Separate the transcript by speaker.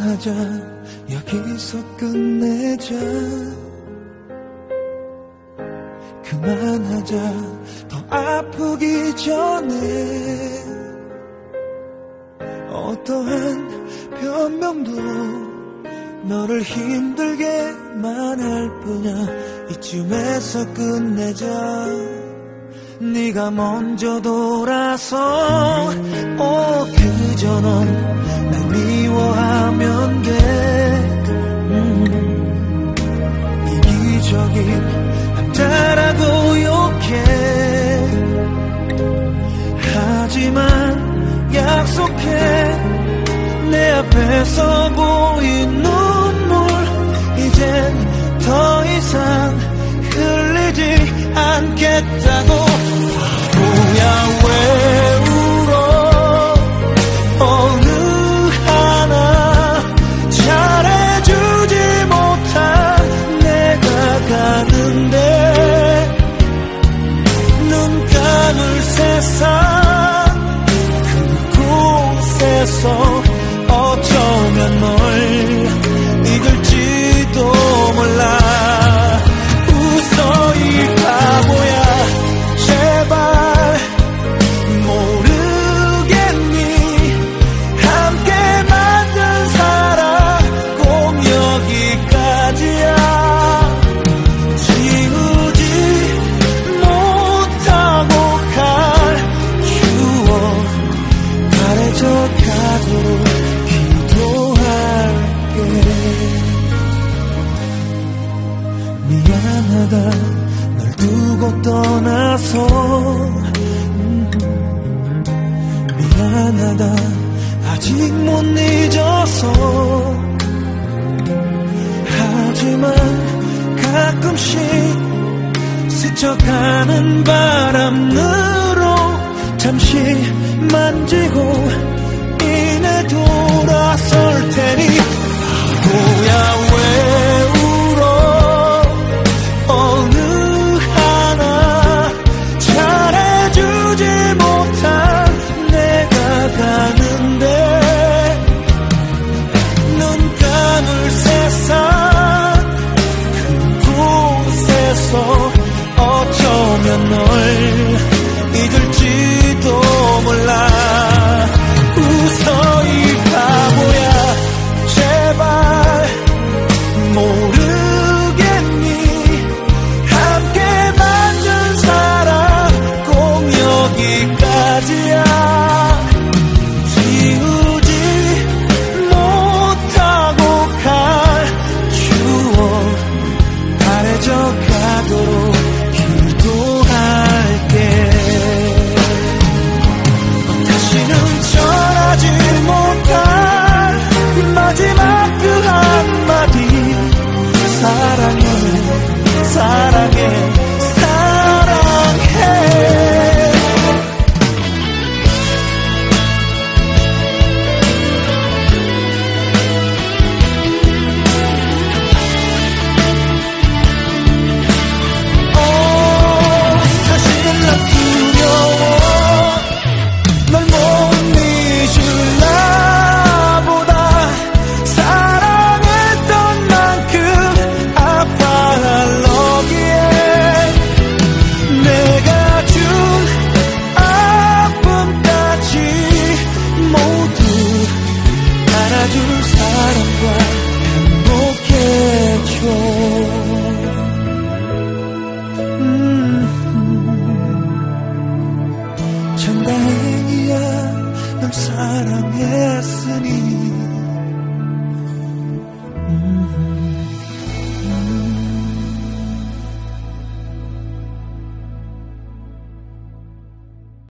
Speaker 1: 그만하자, 여기서 끝내자. 그만하자, 더 아프기 전에. 어떠한 변명도 너를 힘들게만 할 뿐이야. 이쯤에서 끝내자. 네가 먼저 돌아서 그저 넌 날 미워하면 돼. 이기적인 남자라고 욕해. 하지만 약속해, 내 앞에서 보인 눈물 이젠 더 이상 흘리지 않겠다고. 뭐야 왜 울어. 어느 하나 잘해주지 못한 내가 가는데, 눈 감을 세상 그곳에서 어쩌면 널 잊을지도 몰라. 웃어 이 바보야, 제발 모르겠니. 함께 만든 사랑 꼭 여기까지야. 지우지 못하고 갈 추억 바래져 가도록 기도할게. 미안하다, 널 두고 떠나서. 미안하다, 아직 못 잊어서. 하지만 가끔씩 스쳐가는 바람으로 잠시 만지고 이내 돌아서.